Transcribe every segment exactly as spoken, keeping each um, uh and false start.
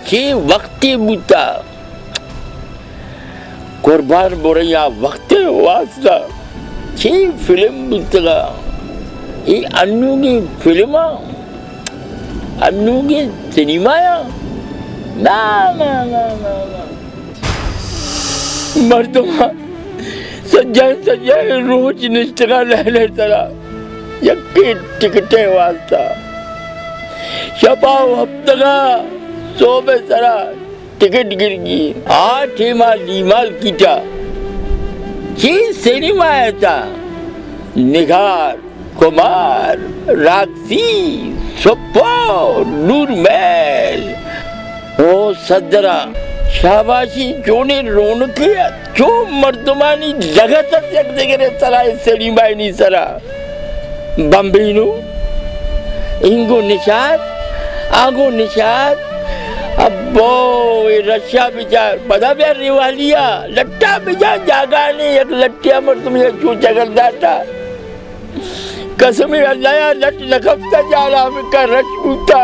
के वक्ती बुता कुर्बान बोरया वक्ते वास्ता के फिल्म बुतगा ये अन्नू की फिल्म अन्नू की सिनेमा ना ना ना ना ना मर्दमा सज्जन सज्जन रोज निष्ठा लेने तरा यक्की टिकटे वास्ता शपा हफ्तगा सोबे तरा टिकट गिर गई आठ हिमा लीमाल कीटा की सिनेमा था निगार कुमार राक्षी सुप्पो नूरमैल ओ सदरा शाबाशी जोने रौनकी जो मर्दमानी जगत तक देखे सरा सिनेमा नहीं सरा बम्बीनु इंगो निशाद आगो निशाद अब्बो ये रशिया बिचार बदा बिचार रिवालिया लट्टा बिचार जागा नहीं एक लट्टिया मर तुम्हें क्यों चगर दाता कसमी अल्लाह लट लखपता जा रहा हमें का रच बूता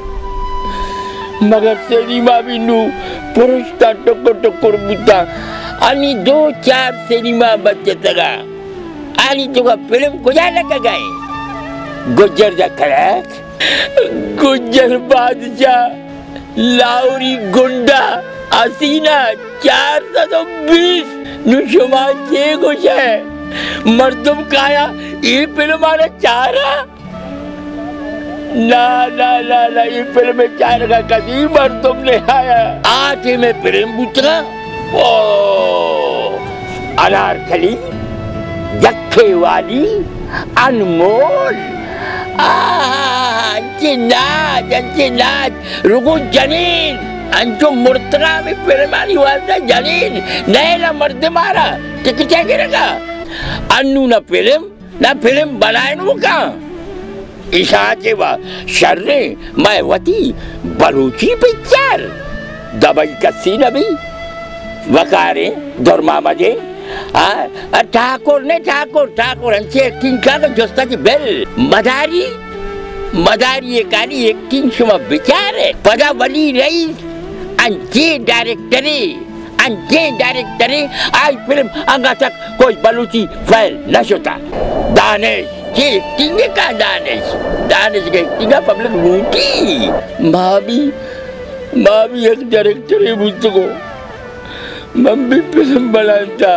मगर सिनेमा भी नू पुरुष का टुकुर टुकुर बूता आनी दो चार सिनेमा बच्चे तगा आनी तो का फिल्म कुछ लगा गए गुज्जर जा खड़क गुज्जर बादशाह लाउरी गुंडा हसीना चार सौ बीस नुशुमा छे कुछ है मर्दुम काया ये फिल्म आने चारा ना ना ना ना ये फिल्म में चार का कभी मर्दुम ने आया आठ में फिल्म बुतरा ओ अनारकली यक्खे वाली अनमोल जिन्नात जिन्नात रुको जनीन अंजो मुर्तगा में फिल्मानी वास्ता जनीन नए ना मर्द मारा टिकट क्या गिरेगा अन्नू ना फिल्म ना फिल्म बनाए नु का इशाचे वा शर्रे मायवती बलूची पिक्चर दबाई का सीन अभी वकारे दरमामा जे हाँ ठाकुर ने ठाकुर ठाकुर अंचे एक्टिंग का तो जोस्ता की बेल मदारी मदारी एक आनी एक्टिंग शुमा बिचार है पदा वली रही अंचे डायरेक्टरी अंचे डायरेक्टरी आज फिल्म अंगा तक कोई बलूची फैल न होता दानेश ये एक्टिंग का दानेश दानेश के एक्टिंग का पब्लिक लूटी माँ भी माँ भी एक डायरेक्टरी मुझको मम्मी फिल्म बनाता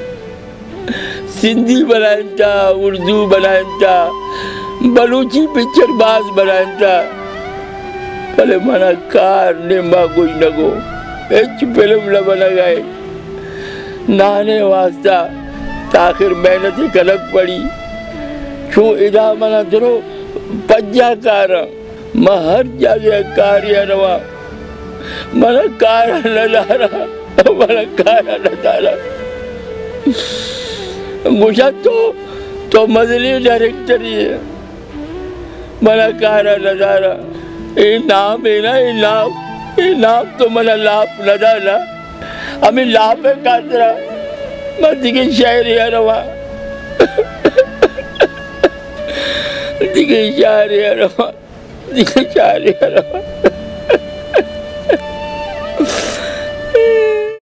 सिंधी बनाता उर्दू बनाता बलूची पिक्चर बाज बनाता भले मना कार ने माँ कोई न को एक फिल्म न बना गए नाने वास्ता ताखिर मेहनत ही कलक पड़ी छो इदा मना दरो पज्जा कार मैं हर जगह कार्य रवा मना कार नजारा मना कार नजारा मुझे तो तो मजली डायरेक्टर ही है मना कारा नजारा ये नाम है ना ये नाम ये नाम तो मना लाभ नजारा हमें लाभ है कातरा मैं दिखे शायर है रवा दिखे शायर है रवा दिखे शायर है रवा